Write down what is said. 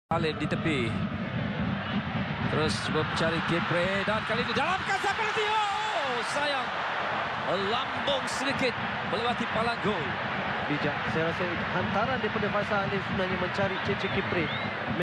Khalid di tepi. Terus cuba mencari Kipre dan kali ini dalam kasa penalti. Oh, sayang. Melambung sedikit melewati palang gol. Bijak. Saya rasa hantaran daripada Faisal Alif sebenarnya mencari Cece Kipre.